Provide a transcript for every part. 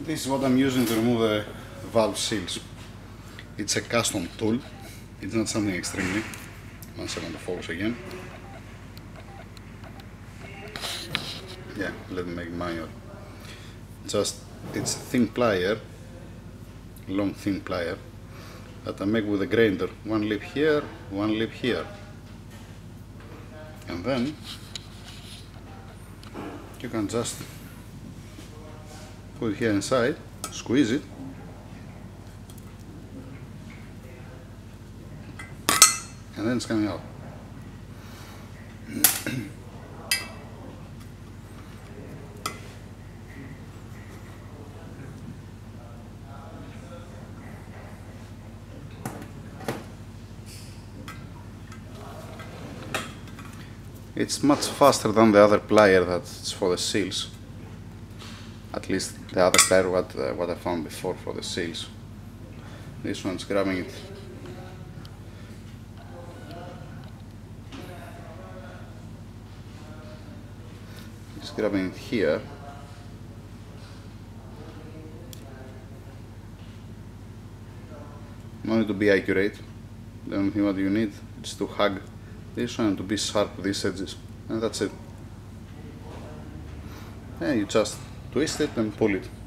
This is what I'm using to remove the valve seals. It's a custom tool. It's not something extremely. 1 second to focus again. Yeah, let me make it manual. Just, it's a thin plier, long thin plier, that I make with a grinder. One lip here, one lip here. And then you can just put it here inside, squeeze it, and then it's coming out. It's much faster than the other plier that's for the seals. At least the other plier what I found before for the seals. This one's grabbing it. It's grabbing it here. No need to be accurate. The only thing what you need is to hug this one and to be sharp with these edges, and that's it. And you just twist it and pull it.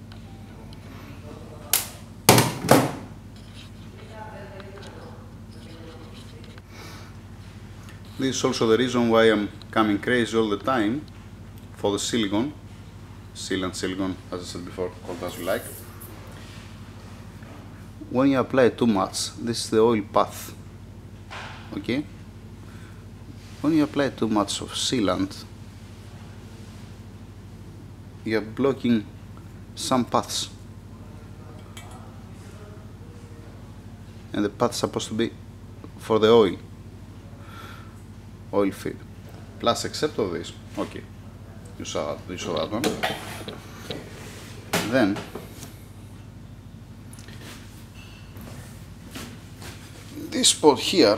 This is also the reason why I'm coming crazy all the time for the silicone, sealant silicone, as I said before, called as you like. When you apply too much, this is the oil path, okay? When you apply too much of sealant, you are blocking some paths, and the path is supposed to be for the oil feed. Plus, except of this, okay, you saw that one. Then this spot here,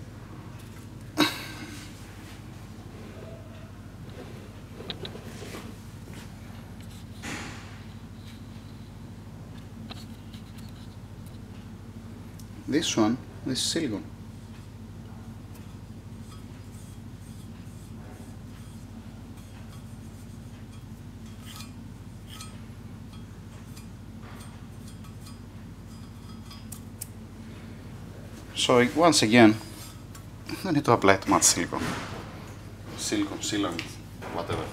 this one, this is silicone. So once again, I need to apply too much silicone. Silicone, sealant, whatever.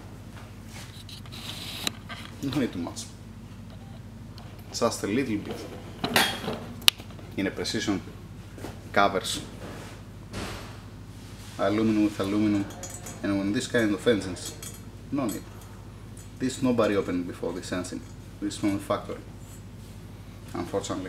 No need too much. Just a little bit. In a precision covers aluminum with aluminum, and when this kind of engines, no need. This nobody opened before this engine. This is from the factory, unfortunately.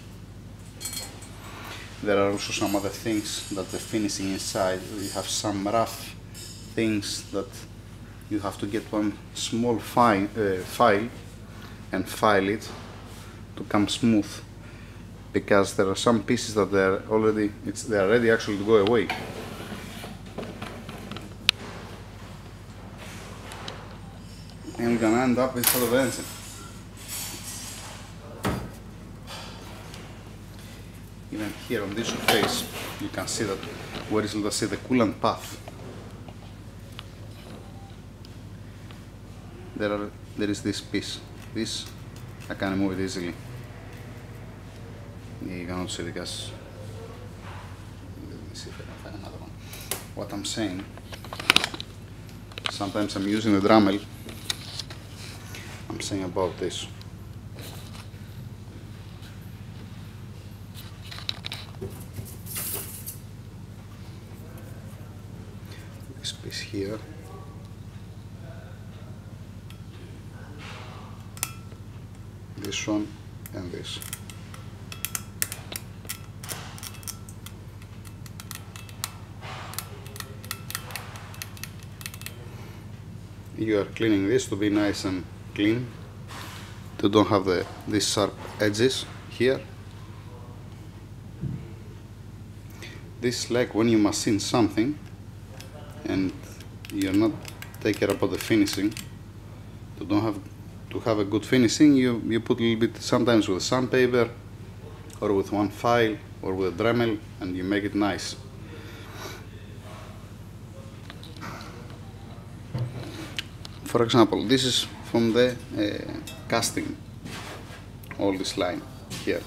There are also some other things that the finishing inside. You have some rough things that you have to get one small file and file it to come smooth, because there are some pieces that they are ready actually to go away. And we're gonna end up with sort of engine. Even here on this surface, you can see that where is, let's say, the coolant path. There is this piece. This I can remove it easily. You cannot see the gas. Let me see if I can find another one. What I'm saying, sometimes I'm using the Dremel. I'm saying about this. This piece here. This one and this. You are cleaning this to be nice and clean, to don't have these sharp edges here. This is like when you machine something and you're not take care about the finishing, to don't have to have a good finishing, you put a little bit, sometimes with sandpaper or with one file or with a Dremel, and you make it nice. For example, this is from the casting, all this line here.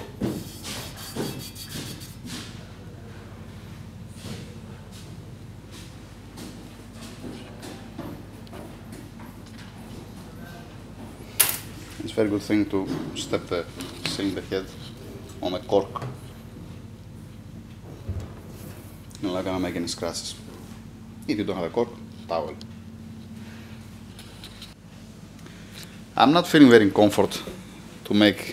It's a very good thing to step the cylinder head on a cork. You're not gonna make any scratches. If you don't have a cork, towel. I'm not feeling very in comfort to make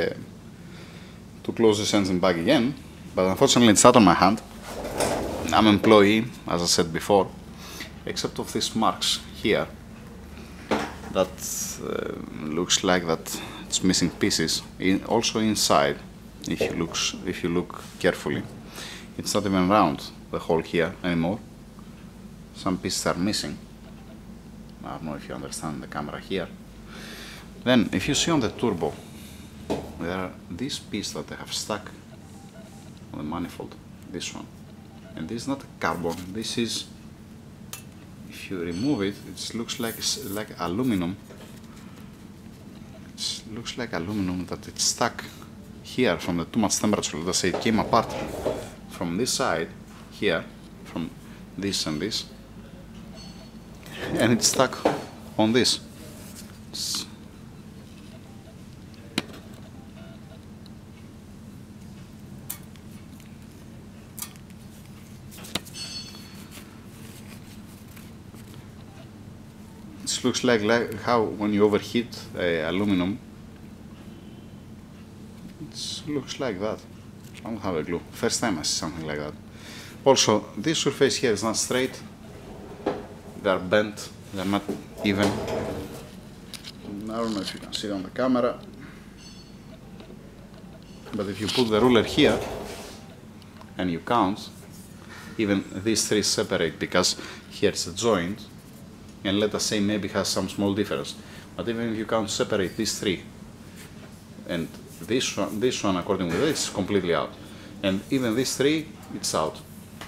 to close this engine back again, but unfortunately it's not on my hand. I'm an employee, as I said before, except of these marks here that looks like that it's missing pieces. Also inside, if you look carefully, it's not even round, the hole here anymore. Some pieces are missing. I don't know if you understand the camera here. Then, if you see on the turbo, there are these pieces that they have stuck on the manifold, this one. And this is not carbon, this is, if you remove it, it looks like aluminum. It looks like aluminum that it's stuck here from the too much temperature. Let's say it came apart from this side, here, from this and this, and it's stuck on this. It looks like how when you overheat aluminum, it looks like that. I don't have a clue. First time I see something like that. Also, this surface here is not straight. They are bent. They are not even. I don't know if you can see it on the camera, but if you put the ruler here and you count, even these three separate because here is a joint. And let us say maybe has some small difference, but even if you can't separate these three, and this one according to this is completely out, and even these three, it's out.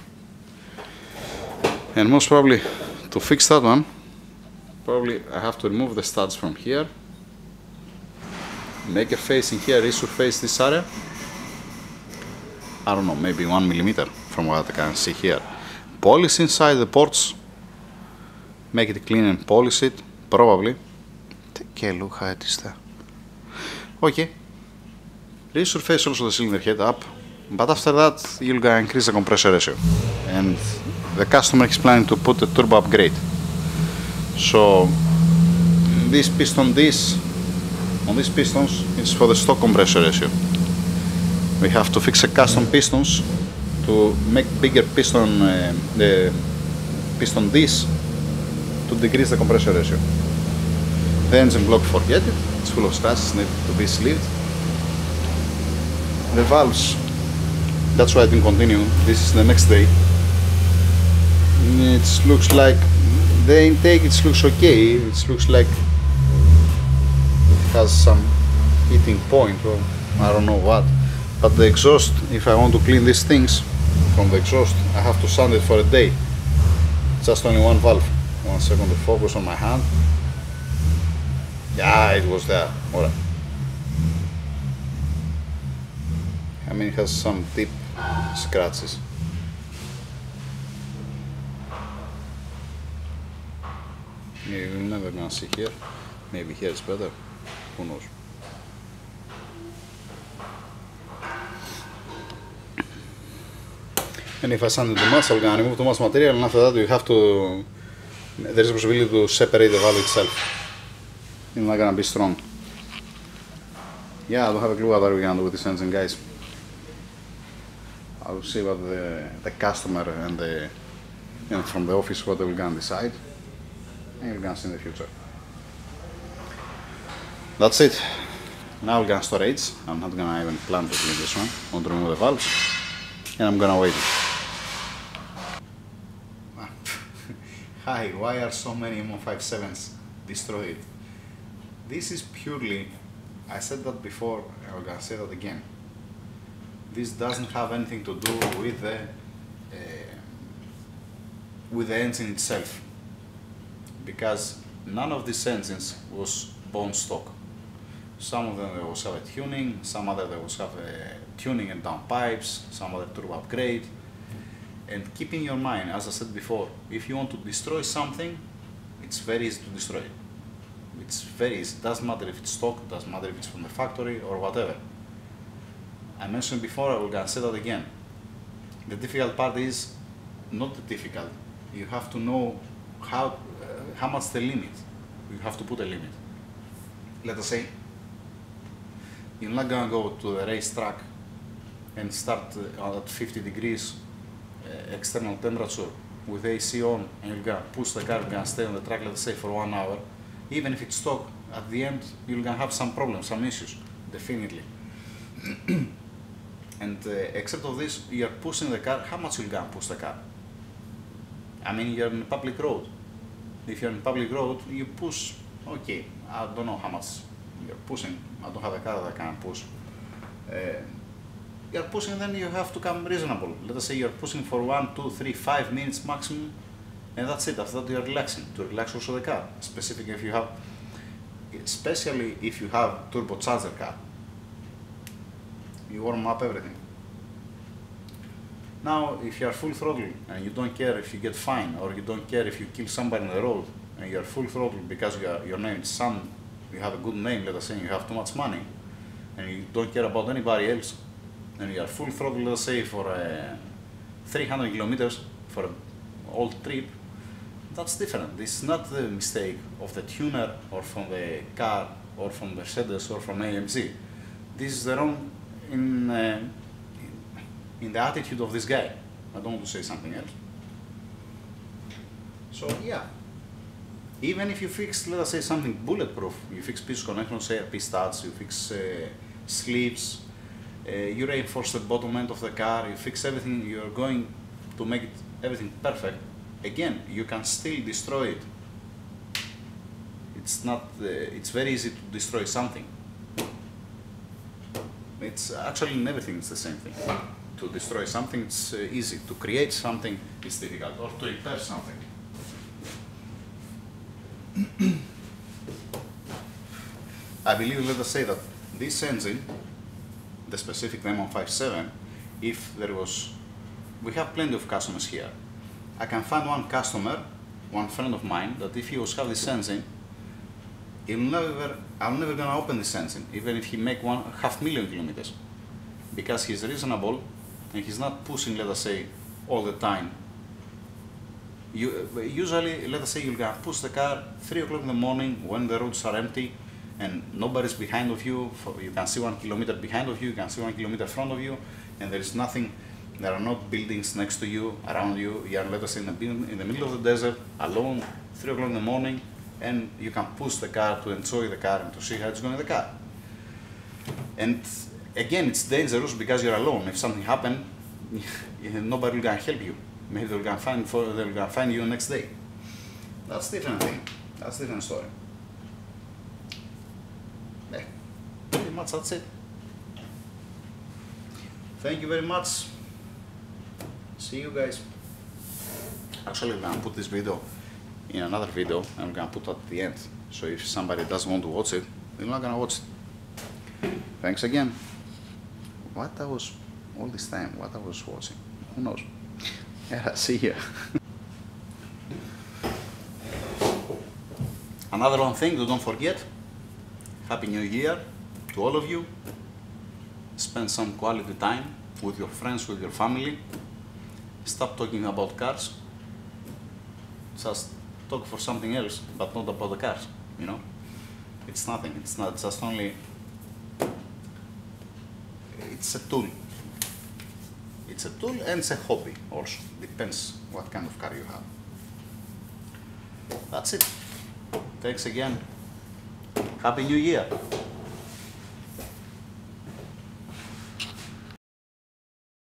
And most probably to fix that one, probably I have to remove the studs from here, make a facing here, resurface this area. I don't know, maybe 1 millimeter from what I can see here. Polish inside the ports. Make it clean and polish it, probably. Take a look how it is there. Okay. Resurface also the cylinder head up, but after that you're gonna increase the compressor ratio. And the customer is planning to put a turbo upgrade. So this piston, on these pistons, is for the stock compressor ratio. We have to fix a custom pistons to make bigger piston, the piston this, to decrease the compressor ratio. The engine block, forget it, it's full of scratches, need to be sleeved. The valves, that's why I didn't continue, this is the next day. It looks like, the intake, it looks okay, it looks like it has some heating point or I don't know what. But the exhaust, if I want to clean these things from the exhaust, I have to sand it for a day. Just only one valve. 1 second to focus on my hand. Yeah, it was there. Alright. I mean, it has some deep scratches. You're never gonna see here. Maybe here is better. Who knows? And if I sand it too much, I'm gonna remove too much material, and after that you have to. There is a possibility to separate the valve itself. It's not gonna be strong. Yeah, I don't have a clue what we're gonna do with this engine, guys. I'll see what the customer and from the office what they will gonna decide, and we're gonna see in the future. That's it. Now we're gonna storage. I'm not gonna even plan to clean this one. I want to remove the valves, and I'm gonna wait. Hi, why are so many M157s destroyed? This is purely, I said that before, I'm gonna say that again. This doesn't have anything to do with the engine itself, because none of these engines was bone stock. Some of them they will have a tuning, some other they will have a tuning and downpipes, some other turbo upgrade. And keep in your mind, as I said before, if you want to destroy something, it's very easy to destroy it. It's very easy. It doesn't matter if it's stock, it doesn't matter if it's from the factory or whatever. I mentioned before, I will gonna say that again. The difficult part is not the difficult. You have to know how much the limit. You have to put a limit. Let us say, you're not gonna go to the racetrack and start at 50 degrees external temperature with AC on, and you're gonna push the car, you're gonna stay on the track, let's say, for 1 hour. Even if it's stock, at the end, you're gonna have some problems, some issues, definitely. And except of this, you're pushing the car. How much you're gonna push the car? I mean, you're in a public road. If you're in a public road, you push, okay, I don't know how much you're pushing. I don't have a car that can push. You're pushing, then you have to come reasonable. Let us say you're pushing for 1, 2, 3, 5 minutes maximum, and that's it. After that, you're relaxing. To relax also the car, especially if you have turbocharger car. You warm up everything. Now, if you are full throttle and you don't care if you get fined, or you don't care if you kill somebody on the road, and you are full throttle because your name is Sam, you have a good name, let us say, you have too much money, and you don't care about anybody else, and you are full throttle, let's say, for 300 kilometers for an old trip, that's different. This is not the mistake of the tuner, or from the car, or from Mercedes, or from AMG. This is the wrong in the attitude of this guy. I don't want to say something else. So yeah, even if you fix, let us say, something bulletproof, you fix piece connections, ARP studs, you fix sleeves, you reinforce the bottom end of the car, you fix everything, you're going to make everything perfect. Again, you can still destroy it. It's not. It's very easy to destroy something. It's actually in everything. It's the same thing. To destroy something, it's easy. To create something, it's difficult. Or to repair something. I believe, let us say that this engine, the specific M157, if there was, we have plenty of customers here. I can find one customer, one friend of mine, that if he was have this engine, I'm never gonna open this engine, even if he make 500,000 kilometers, because he's reasonable and he's not pushing, let us say, all the time. Usually, let us say, you're gonna push the car 3 o'clock in the morning when the roads are empty and nobody's behind of you. You can see 1 kilometer behind of you, you can see 1 kilometer in front of you, and there is nothing. There are no buildings next to you, around you. You are, let us say, in the middle of the desert, alone, 3 o'clock in the morning, and you can push the car to enjoy the car and to see how it's going in the car. And again, it's dangerous because you're alone. If something happens, nobody will help you. Maybe they're going to find you next day. That's a different thing. That's a different story. Yeah, pretty much that's it. Thank you very much. See you guys. Actually, I'm going to put this video in another video, and I'm going to put it at the end. So if somebody doesn't want to watch it, they're not going to watch it. Thanks again. What I was, all this time, what I was watching, who knows? Yeah, see you. Another one thing to don't forget, Happy New Year to all of you. Spend some quality time with your friends, with your family. Stop talking about cars. Just talk for something else, but not about the cars, you know? It's nothing, it's not just only, it's a tool. It's a tool and it's a hobby also. Depends what kind of car you have. That's it. Thanks again. Happy New Year.